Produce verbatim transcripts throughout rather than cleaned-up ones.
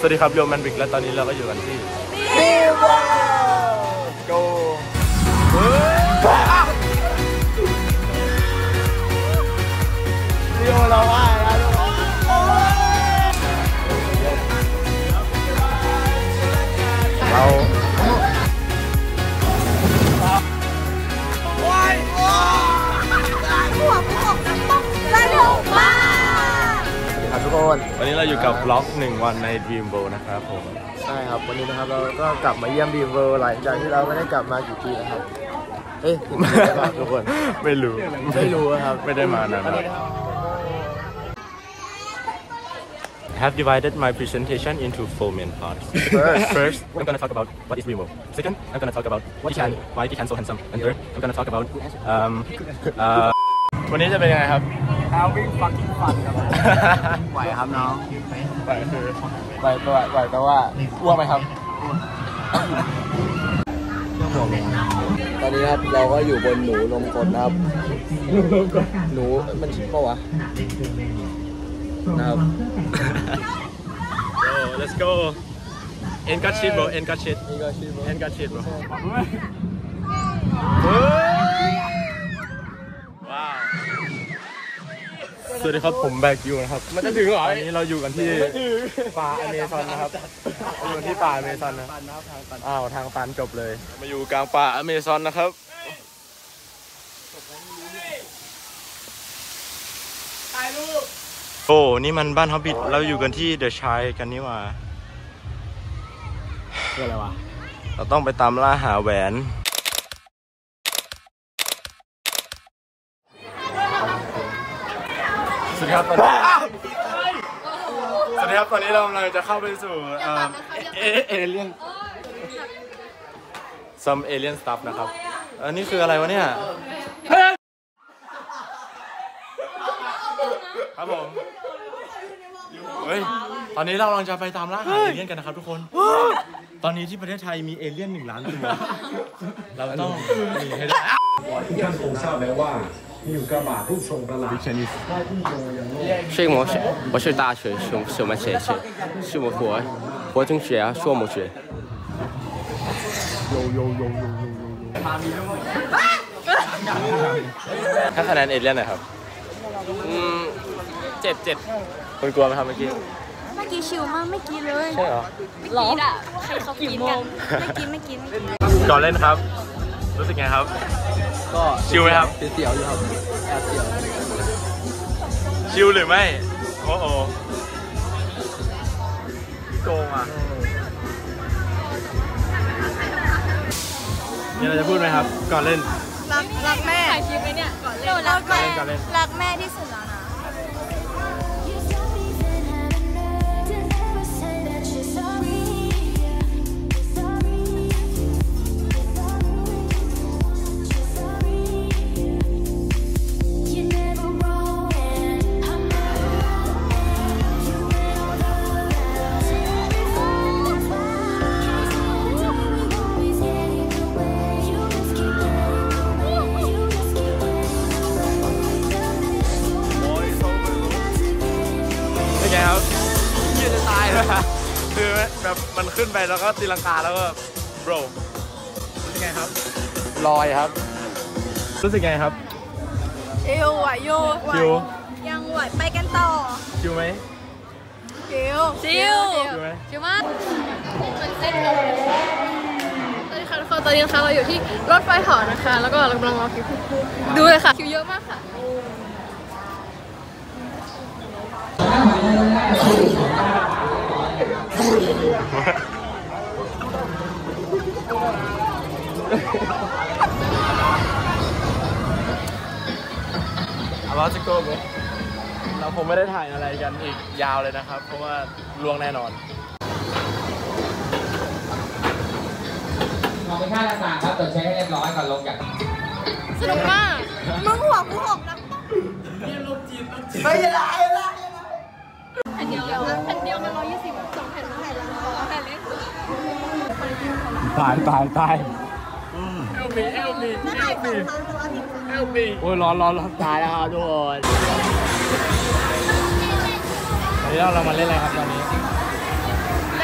วัสดีครับโยมแมนบิกและตอนนี้เราก็อยู่กันที่ดีวอโกเรียวเราว่าแล้วเราว้ายว้ายหัวพวกน้ำต้องสนุกมากสวัสดีครับทุกคนวันนี้เราอยู่กับบล็อกหนึ่งวันใน Dream World นะครับผมใช่ครับวันนี้นะครับเราก็กลับมาเยี่ยม Dream World หลังจากที่เราไม่ได้กลับมากี่ปีนะครับเอ๊ะทุกคนไม่รู้ไม่รู้ครับไม่ได้มานานแล้ว I have divided my presentation into four main parts. First, first, I'm gonna talk about what is Dream World. Second, I'm gonna talk about what is Can, why is Can so handsome. And third, I'm gonna talk about um uh วันนี้จะเป็นยังไงครับ Having fucking fun ครับไหวครับน้องไหวคือไหวตัวไหวแปลว่าอ้วกไหมครับตอนนี้ครับเราก็อยู่บนหนูลมกดนะครับหนูมันชิบปะวะนะครับ Yo let's go end got shit bro end got shit end got shit bro ว้าวสวัสดีครับผมแบกยูนะครับมันจะถึงเหรอตอนนี้เราอยู่กันที่ป่าอเมซอนนะครับอยู่ที่ป่าอเมซอนนะอ้าวทางตันจบเลยมาอยู่กลางป่าอเมซอนนะครับถ่ายรูปโอ้นี่มันบ้านฮอบบิทเราอยู่กันที่เดอะชัยกันนี่ว่าเรื่องอะไรวะเราต้องไปตามล่าหาแหวนสวัสดีครับตอนนี้สวัสดีครับตอนนี้เรากำลังจะเข้าไปสู่เอ่อเอเอเลี่ยน some alien stuff นะครับอันนี้คืออะไรวะเนี่ยครับผมเฮ้ยตอนนี้เรากำลังจะไปตามล่าหาเอเลี่ยนกันนะครับทุกคนตอนนี้ที่ประเทศไทยมีเอเลี่ยนหนึ่งล้านตัวเราต้องมีให้ได้ท่านคงทราบแล้วว่ามีอยู่กระบะผู้ทรงประหลาดได้ที่โยอย่างนี้是我是我是大学是是我们学学是我国国中学啊硕木学โยโยโยโยโยถ้าคะแนนเอเลี่ยนหน่อยครับอืมเจ็ดเจ็ดคุณกลัวไหมครับเมื่อกี้เมื่อกี้ชิวมากไม่กินเลยใช่เหรอไม่กินอ่ะใครเขากินกันไม่กินไม่กินไม่กินก่อนเล่นครับรู้สึกไงครับก็ชิวไหมครับเสียวอยู่ครับแอบเสียวชิวหรือไม่โอ้โหโกงอ่ะมีอะไรจะพูดไหมครับก่อนเล่นรักรักแม่ถ่ายคลิปไหมเนี่ยก่อนเล่นรักแม่รักแม่ที่สุดแล้วนะคือแบบมันขึ้นไปแล้วก็ตีลังกาแล้วก็โบรรู้สึกไงครับลอยครับรู้สึกไงครับชิวไหวโยชิวยังไหวไปกันต่อชิวไหมชิวชิวชิวไหมชิวมากมันเส้นเลยตอนนี้ค่ะทุกคนตอนนี้นะคะเราอยู่ที่รถไฟเหาะนะคะแล้วก็เรากำลังรอคิวดูเลยค่ะคิวเยอะมากค่ะอาบาสโก้เราคงไม่ได้ถ่ายอะไรกันอีกยาวเลยนะครับเพราะว่าล่วงแน่นอนมองเป็นค่าราคาครับตรวจเช็คให้เรียบร้อยก่อนลงจากสนุกมากมึงหัวกูหกนะนี่ลบจีบลบจีบไม่ได้ไม่แผ่นเดียวแผ่นเดียวมันร้อยยี่สิบสองแผ่นแผ่นละสองแผ่นเล็กตายตายตายเอลบีเอลบีเอลบีเอลบีโอ้ยร้อนร้อนร้อนตายแล้วครับทุกคนตอนนี้เรามาเล่นอะไรครับตอนนี้เล่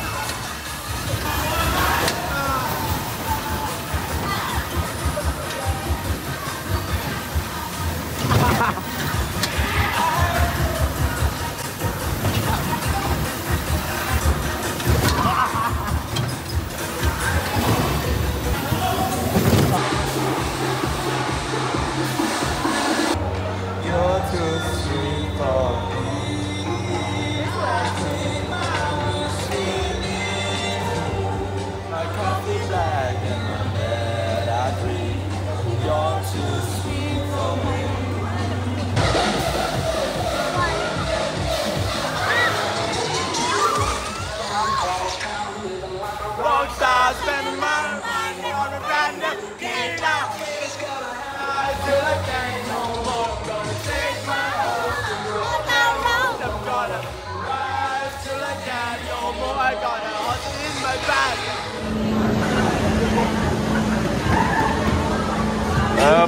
อ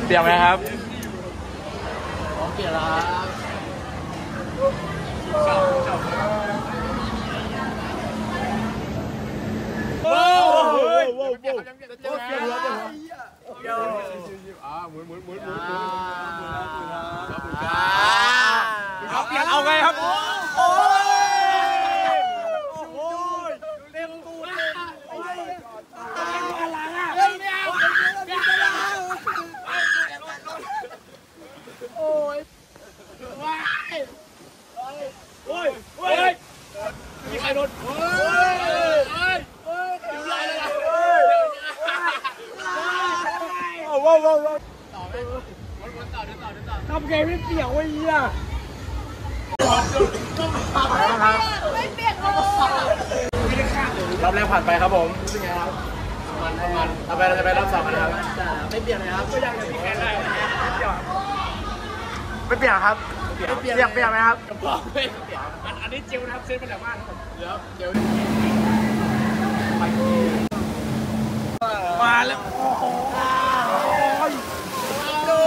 เตรียมไหมครับเอาไงครับโอ้ยโอ้ยเต็มตูดเลยโอ้ยอะไรอ่ะเฮ้ยไม่เอาโอ้ยว้ายโอ้ยโอ้ยมีใครโดนโอ้ยโอ้ยโอ้ยอยู่ไรเลยล่ะโอ้ยโอ้ยโอ้ยโอ้ยต่อไหมวนๆต่อเดินต่อเดินต่อทำไงไม่เปียกวะเหี้ยไม่เปียกเลยรอบแรกผ่านไปครับผมเป็นไงครับมันมันต่อไปเราจะไปรอบสองกันครับไม่เปียกเลยครับก็ยังจะมีแค่ได้ไม่เปียกครับเปียกเปียกเปียกไหมครับบอกไม่เปียกอันนี้เจลนะครับซื้อมาจากบ้านครับเดี๋ยวเจลมาแล้วโอ้โหโอ้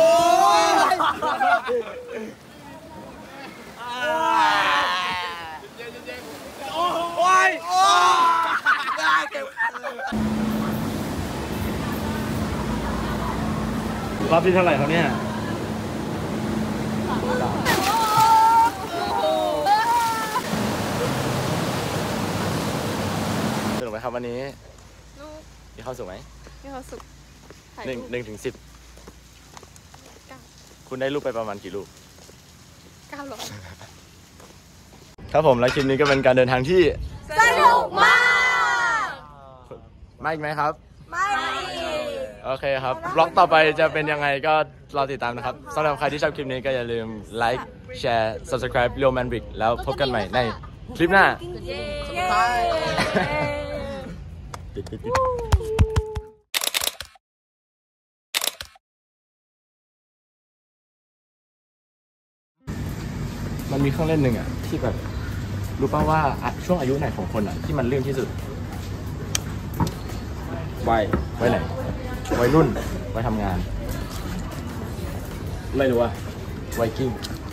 ยโอ้ยได้เก็บรอบที่เท่าไหร่ครับเนี่ยสนุกไหมครับวันนี้มีความสุขไหมมีความสุขหนึ่งหนึ่งถึงสิบคุณได้รูปไปประมาณกี่รูปเก้าร้อยครับผมและคลิปนี้ก็เป็นการเดินทางที่สนุกมากมาอีกไหมครับไม่โอเคครับบล็อกต่อไปจะเป็นยังไงก็รอติดตามนะครับสำหรับใครที่ชอบคลิปนี้ก็อย่าลืมไลค์แชร์ subscribe เรียวแมนบิกแล้วพบกันใหม่ในคลิปหน้ามันมีเครื่องเล่นหนึ่งอ่ะที่แบบรู้ป่าวว่าช่วงอายุไหนของคนอ่ะที่มันลื่นที่สุดวัยวัยไหนวัยรุ่นวัยทำงานไม่รู้อ่ะไวกิ้ง